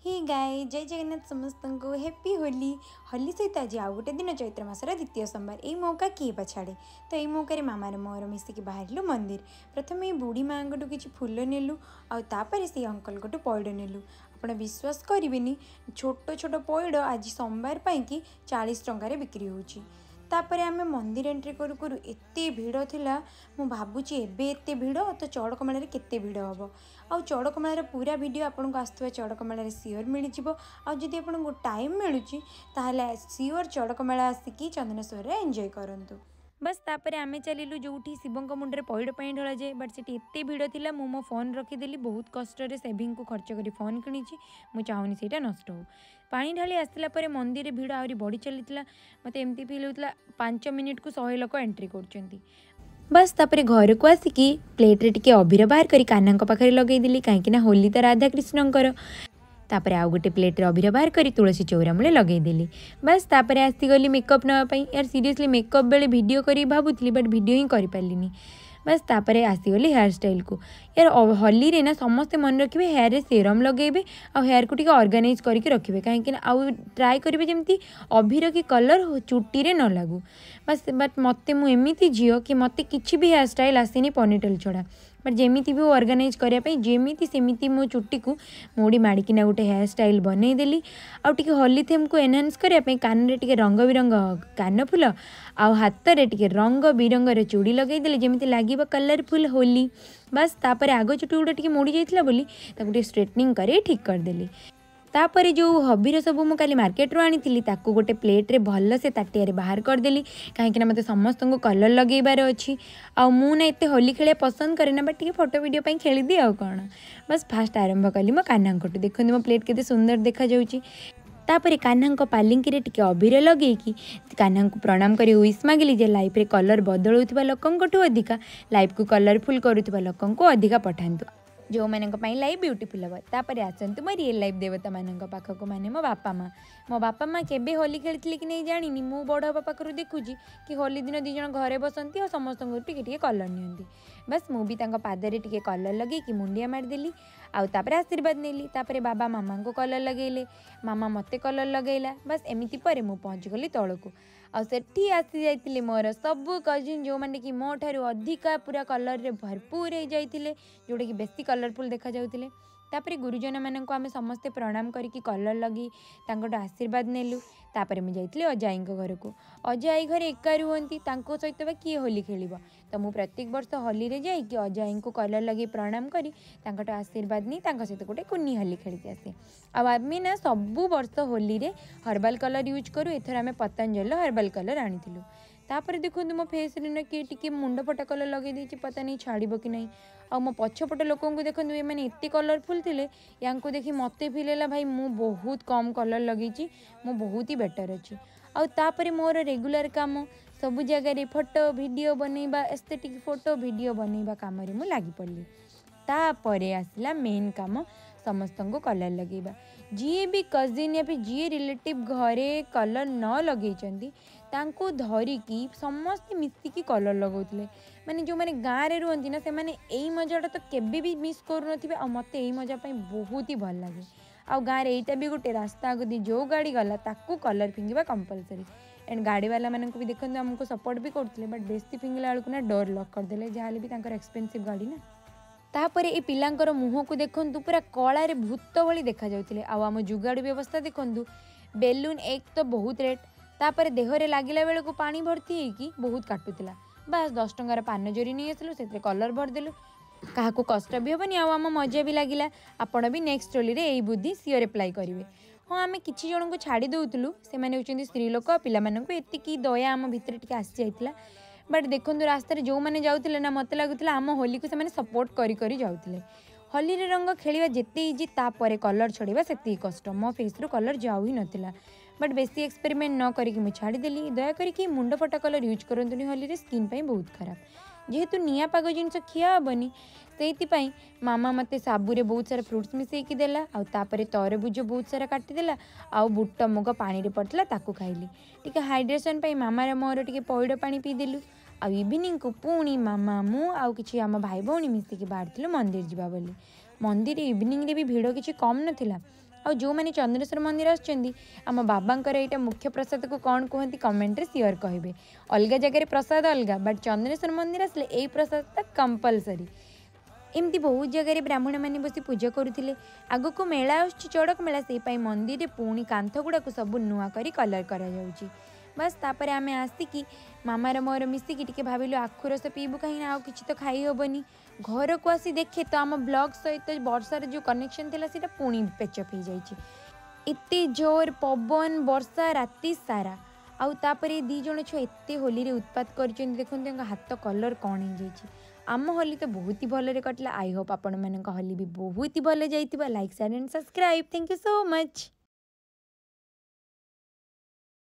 हे गाय जय जगन्नाथ समस्त को हैप्पी होली होली सहित आज आउ गोटे दिन चैत्र मासर द्वितीय सोमवार यही मौका किए पछाड़े तो यही मौके मामार मोर मिसिकी बाहर मंदिर प्रथम ये बुढ़ी माँ किसी फूल नेलु आपर से अंकल को पैड़ नेलु आप विश्वास करेंगे छोट छोट पैड़ आज सोमवार कि 40 टंकार बिक्री होची। तापर आम मंदिर एंट्री करू करू एते भिड़ थिला मु भाबुची एबे एते भिड़ तो चौड़कमेला केते भिड़ हम आ चौड़कमेलार पूरा वीडियो आपको आसुवा चौड़कमेला सियोर मिल जाव आदि आपको टाइम मिलूँ ताहले सियोर चौड़कमेला आसिकी चंदनेश्वर एंजॉय करंतु। बस तापर आमे चलिलु जोठी शिवंक मुंडे पैड़ पाई ढला जाए बट से एते भिड़ थिला मो फोन रखीदेली बहुत कष्ट सेविंग को खर्च करी फोन किणी मुझे चाहूनी से नष्ट हो पानी ढाली आसला मंदिर भिड़ आहरी बढ़ी चली मत एमती फिल होता 5 मिनिट को 100 लोक एंट्री कर बस तापर घर को आसिकी प्लेट्रे टिके अबीर बाहर करी कान्हा पाखे लगेदेली कहीं होली तो राधा कृष्णकर तापर आउ गोटे प्लेट्रे अबीर बाहर करी तुलसी चौरा मूले लगेदेली। बस तापर आसीगली मेकअप नापी यार सीरीयसली मेकअप बेले वीडियो करी भावुली बट वीडियो ही कर पारिनी। बस तापर आसीगली हेयर स्टाइल को यार होली रे ना समस्ते मन रखिए हेयर रे सेरम लगेबे आ हेयर को टिके ऑर्गेनाइज करके रखिए कहीं आउ ट्राई करेंगे जमी अबीर की कलर चुटी रे न लागू। बस बट मत मुझे झील कि मत कि भी हेयर स्टाइल आसेनी पनीटेल छड़ा बट जमी भी ऑर्गेनाइज करने जमी सेमती मो चुटी को मोड़ी माड़िकिना गोटे हेयर स्टाइल बनईदेली आउे होली थीम को एनहांस करने कान टे रंग बिरंग कान फूल आ हाथ में टे रंग बिरंगर चूड़ी लगेदेली जमी लगे कलरफुल होली। बस तापर आग चुटी गुड़ा टे मोड़ी जाइला बोली ताको स्ट्रेटनिंग कर ठीक करदेली। तापर जो हबीर सब मुझे काली मार्केट रू आनी ताकू गोटे प्लेट्रे भल से ताटिया बाहर करदेली कहीं मत समस्त को कलर लगेबार अच्छी ना एत होली खेल पसंद करे बट टे फोटो वीडियो पे खेलीदी आ कौन। बस फास्ट आरंभ कली मो कान्हा को देखते मो प्लेट केते सुंदर देखा जाउची। तापर कान्हा पालिंकी रे टिके अबीर लगे कि कान्हा को प्रणाम कर विश मागिली जे लाइफ रे कलर बदलुवा लोकंठू अधिका लाइफ को कलरफुल करुवा लोकं को अधिका पठातु जो मानी लाइफ ब्यूटीफुल हम। तापर आसतु मो रियल लाइफ देवता मान पाखक माने मो बापा माँ केबे होली खेली कि नहीं जानी मु बड़ बापा पाखु देखुची कि होली दिन दीज घरे बसती और समस्त टे कलर नि। बस मुझे पादरे टे कलर लगे कि मुंडिया मारिदेली आउे आशीर्वाद नेली तापर बाबा मामा को कलर लगेले मामा मत कलर लगेला। बस एमती पर मुझे पहुँचगली तौक आसी जाइए मोर सबू कजिन जो मैंने कि मो ठारू अधिका पूरा कलर रे भरपूर हो जाते जोटा कि बेसी कलरफुल देखा जाउतिले। तापर गुरुजन मानक आम समस्ते प्रणाम करके कलर लगी आशीर्वाद नेलु। तापर मुझे जाइए अजाई घर को अजाई घर एका रुहती सहित किए होली खेल तो मुझे प्रत्येक वर्ष होली रे जाइए अजाई को कलर लगे प्रणाम करी आशीर्वाद नहीं सहित गोटे कुन्नी होली खेली आसे। आमे ना सबू वर्ष होली रे हर्बाल कलर यूज करूँ एथर आम पतंजलि हर्बाल कलर आनी। तापर देखो मो फेस रे किए टी मुंड फटा कलर लगे पता नहीं छाड़ कि नहीं आ मो पछपट लोक देखो ये मैंने एत कलरफुल थे या देखी मत फिल है भाई मु बहुत कम कलर लगी मु बहुत ही बेटर अच्छी आपर मोर रेगुलर काम सबू जगह फोटो वीडियो बनइबा एस्थेटिक फोटो वीडियो बनइबा काम रे मु लागी पड़ली। तापर आसला मेन काम समस्त को कलर लगेबा जी भी कजिन या फिर जी रिलेटिव घरे कलर न लगे तांको धरिकी समस्ते मिसिकी कलर लगाउतले माने जो माने गाँव में रुहती ना से माने यही मजाटा तो केबे भी मिस करू न मत यही मजा पाई बहुत ही भल लगे। आ गाँव में यहीटा भी गोटे रास्ता आगदी जो गाड़ी गला ताकू कलर फिंगा कंपलसरी एंड गाड़ी वाला मानक भी देखते आमको सपोर्ट भी करते बट बेसी फिंगला बेलू ना डोर लॉक करदे जहाँ भी एक्सपेंसिव गाड़ी ना। तापर ये पिलांकर मुह को देखु पूरा कलारे भूत भली देखा जाउतिले आम जुगाड़ व्यवस्था देखु बेलून एक तो बहुत रेट तापर देहरे लगिला बेल को पानी भर्ती होगी बहुत काटुला। बस 10 टंकार पान जरी नहीं आसलु से कलर भरदेलु क्या कष्ट भी हेनी आम मजा भी लगिला। आपण भी नेक्स्ट होली रे यही बुद्धि सियोर एप्लाई करेंगे। हाँ आम किसी जन को छाड़ी दौलू से होती स्त्री लोक पिलामानंकु एतिकी दया आम भितर टिके आसी जाइतिला बट देखो रास्तार जो मैंने जाऊे ना मत लगुला आम होली को से सपोर्ट करी जाऊे। होली रे रंग खेलिया जेते इजी तापर कलर छड़ेबा सेती कष्ट मो फेस रू कलर जाऊ ही नथिला बट बेसी एक्सपेरिमेंट न करी मुझे छाड़देली दया करी मुंड फटा कलर यूज करंतुनी होली रे स्किन पे बहुत खराब जेहेतु निया पाग जिनस खिया हेनी से मामा मत साबुरे बहुत सारा फ्रुट्स मिसेकी देला आउे तरबुज बहुत सारा काटिदेला आउ बुट मुग पानी रे पड़ता ताकू खाइली टिके हाइड्रेशन पाई मामार मोर टिके पैड़ पानी पीदेलु आ इवनिंग को पुणी मामा मु आउ किछि आम भाई भौणी मिसिकी बाहर मंदिर जावा बोली मंदिर इवनिंग रे भी भिड़ किछि कम नथिला ଆଉ ଯେଉଁମାନେ ଚନ୍ଦ୍ରେଶ୍ୱର ମନ୍ଦିର ଆସିଛନ୍ତି ଆମ ବାବାଙ୍କର ଏଇଟା ମୁଖ୍ୟ ପ୍ରସାଦକୁ କ'ଣ କୁହନ୍ତି କମେଣ୍ଟରେ ସିଓର କହିବେ। ଅଲଗା ଜାଗାରେ ପ୍ରସାଦ ଅଲଗା, ବଟ୍ ଚନ୍ଦ୍ରେଶ୍ୱର ମନ୍ଦିର ଆସିଲେ ଏଇ ପ୍ରସାଦଟା କମ୍ପଲସରି। ଏମିତି ବହୁତ ଜାଗାରେ ବ୍ରାହ୍ମଣମାନେ ବସି ପୂଜା କରୁଥିଲେ। ଆଗକୁ ମେଳା ଆସୁଛି ଚଡ଼କ ମେଳା, ସେଇପାଇଁ ମନ୍ଦିରରେ ପୁଣି କାନ୍ଥ ଗୁଡ଼ାକୁ ସବୁ ନୂଆ କରି କଲର୍ କରାଯାଉଛି। ବାସ୍ ତାପରେ ଆମେ ଆସିକି ମାମାର ମୋର ମିଶିକି ଟିକେ ଭାବିଲୁ ଆଖୁ ରସ ପିଇବୁ, କାହିଁକିନା ଆଉ କିଛି ତ ଖାଇ ହେବନି। ଘରକୁ ଆସି ଦେଖେ ତ ଆମ ବ୍ଲଗ୍ ସହିତ ବର୍ଷାର ଯେଉଁ କନେକ୍ସନ୍ ଥିଲା ସେଇଟା ପୁଣି ପେଚଅପ୍ ହେଇଯାଇଛି। ଏତେ ଜୋର ପବନ ବର୍ଷା ରାତି ସାରା, ଆଉ ତାପରେ ଦୁଇ ଜଣ ଛୁଆ ଏତେ ହୋଲିରେ ଉତ୍ପାତ କରିଛନ୍ତି, ଦେଖନ୍ତୁ ତାଙ୍କ ହାତ କଲର୍ କ'ଣ ହେଇଯାଇଛି। ଆମ ହୋଲି ତ ବହୁତ ହି ଭଲରେ କଟିଲା। ଆଇ ହୋପ୍ ଆପଣମାନଙ୍କ ହୋଲି ବି ବହୁତ ହି ଭଲ ଯାଇଥିବ। Like, share and subscribe. Thank you so much.